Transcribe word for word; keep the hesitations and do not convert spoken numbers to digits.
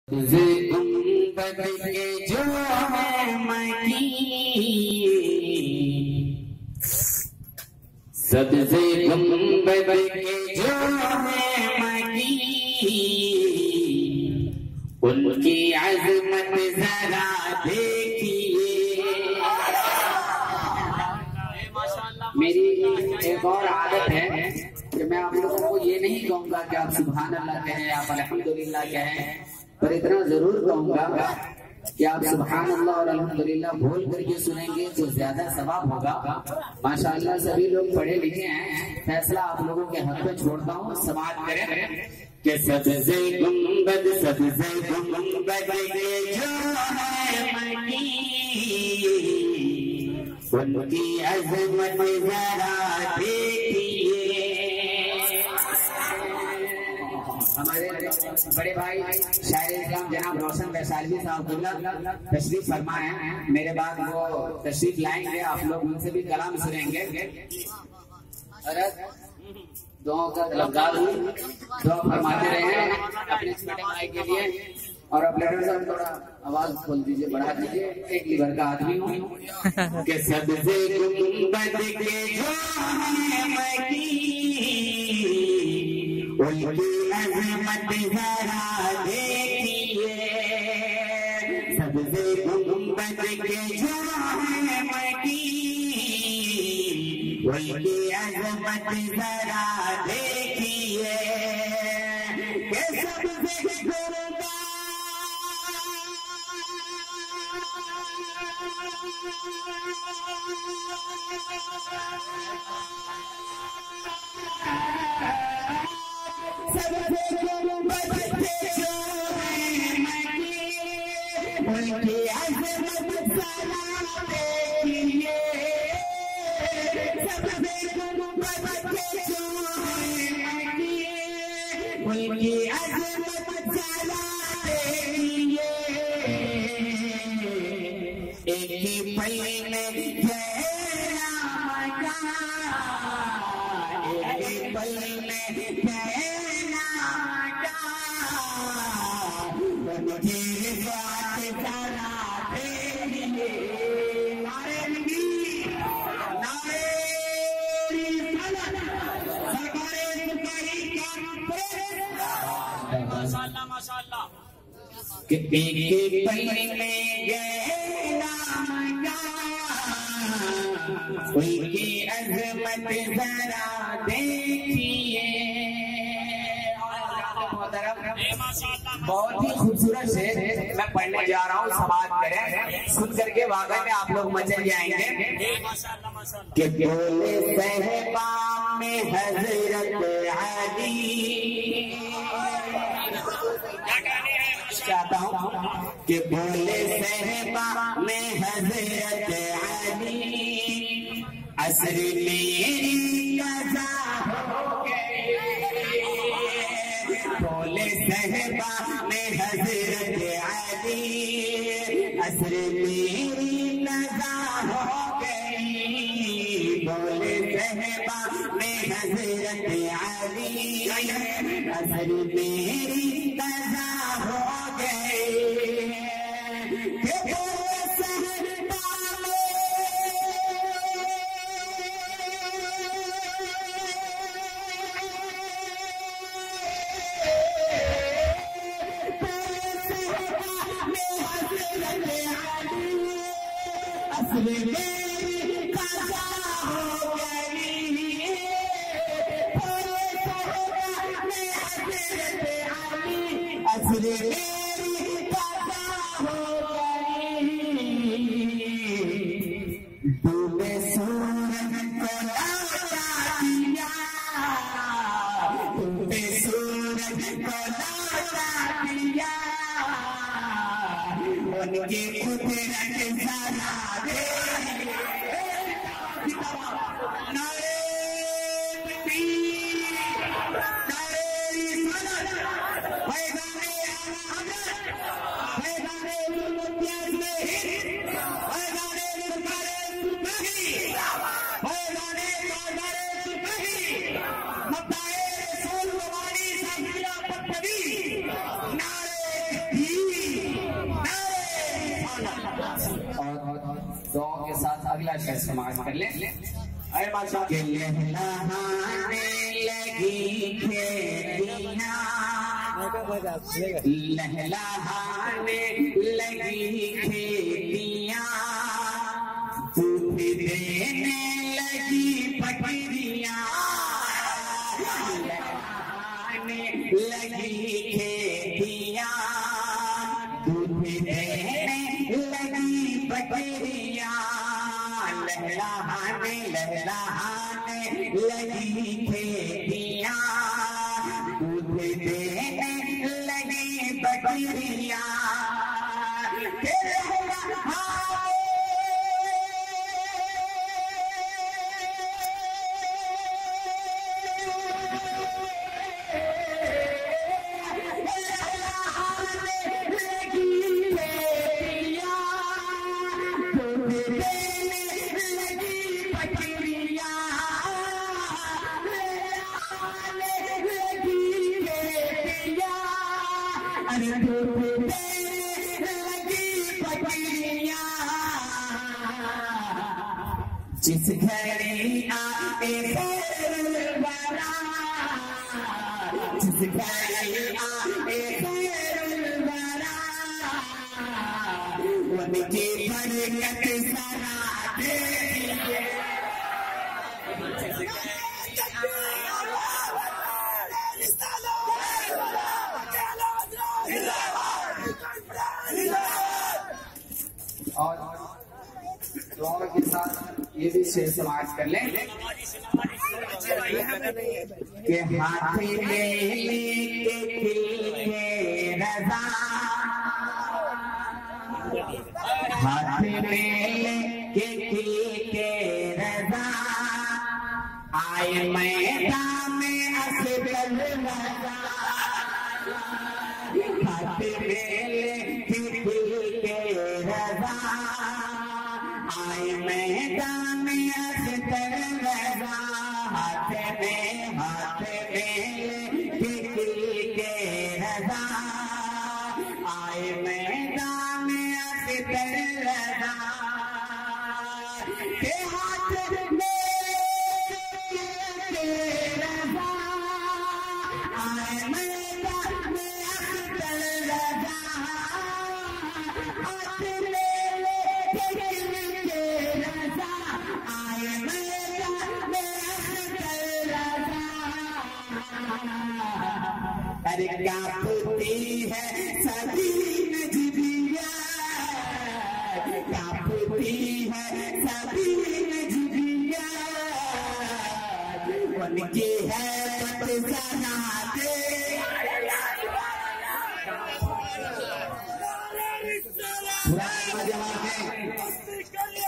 गुंबद के जो है मकी, सबसे गुंबद के जो है मकी, उनकी अजमत जरा देखिए। मेरी एक और आदत है कि मैं आप लोगों को ये नहीं कहूंगा कि आप सुभान अल्लाह कहें, आप अल्हम्दुलिल्लाह कहें, पर इतना जरूर कहूंगा कि आप सुभान अल्लाह और अल्हम्दुलिल्लाह बोल करके सुनेंगे तो ज्यादा सवाब होगा। माशाअल्लाह सभी लोग पढ़े लिखे हैं, फैसला आप लोगों के हाथ में छोड़ता हूँ, समाज करें कि सबसे गुंबद सबसे गुंबद के जो है मकी, उनकी अजमत जरा देखिए। हमारे बड़े भाई शायर इस्लाम जनाब रोशन वैशाली साहब तशरीफ फरमा है, मेरे बाद वो तशरीफ लाएंगे, आप लोग उनसे भी कलाम सुनेंगे। दुआओं का तलबगार हूँ, दुआ फरमाते रहे अपने छोटे भाई के लिए। और अब लेटर साहब थोड़ा आवाज खोल दीजिए, बढ़ा दीजिए, एक लीवर का आदमी हूँ कि सबसे गुंबद के जो है मकी, उनकी अजमत जरा देखिए। सबसे गुंबद के जो है मकी, उनकी अजमत जरा देखिए। सबसे गुंबद सबसे गुंबद के जो है मकी, उनकी अजमत जरा देखिए। सबसे गुंबद के जो है मकी, उनकी अजमत जरा देखिए। एक ही पल में गहरा मकान, एक ही पल में गहरा मकान, उनकी बात जरा देखिए। नारे तकबीर, नारे रिसालत, सरकारे सिपाही का माशाअल्लाह माशाअल्लाह कि एक ही पल में गहरा उनकी अजमत जरा देखिए। बहुत ही खूबसूरत से मैं पढ़ने जा रहा हूँ, समाज करें, सुन करके वाकई में आप लोग मचल जाएंगे। कि बोले सहबा में हजरत अली, चाहता हूँ कि बोले सहबा में हजरत अली, असर मेरी कज़ा हो गई। बोले सहबा में हजरत अली, असर मेरी कज़ा हो गई। बोले सहबा में हजरत अली, असर मेरी कज़ा हो गई। डूबे सूरज को लौटा दिया, डूबे सूरज को लौटा दिया। उनकी कुदरत जरा देखिए। नारे तकबीर, नारे रिसालत, पैगामे अहमद, पैगामे उम्मतियत में हिंद, पैगामे सरकारे सिपाही, पैगामे सरकारे सिपाही, मताए रसूल वाली साफिया पत्तवी। नारे दुआओं के साथ अगला शेर समाप्त कर ले। अरे बादशाह के लहलाने लगी खेतियाँ, लहलाने लगी खेतियाँ, दूध देने लगी बकरियाँ, लहलाने लगी खेतियाँ, दूध देने लगी बकरियाँ, लहलाने लहलाने लगी खेतियाँ, दूध देने लगी बकरियाँ, जिस घड़ी आए खैरुलवरा, जिस घड़ी आए खैरुलवरा, उनकी बरकत सरा दे दीजिए। और दुआओं के साथ ये भी शेर समाप्त कर लें कि हाथी में लेके रज़ा, हाथी में लेके रज़ा, आए मैदान में असगल रज़ा, हाथी में लेके रज़ा, आए मैदान में असगर रज़ा, हाथ में हाथ में लेके रज़ा, आए मैदान में असगर रज़ा, के हाथ में लेके रज़ा, आए मैदान में असगर रज़ा, हाथ में अरे क्या पुती है सभी नजरिया, क्या पुती है सभी नजरिया, उनकी है पत सना दे। पुराने जमाने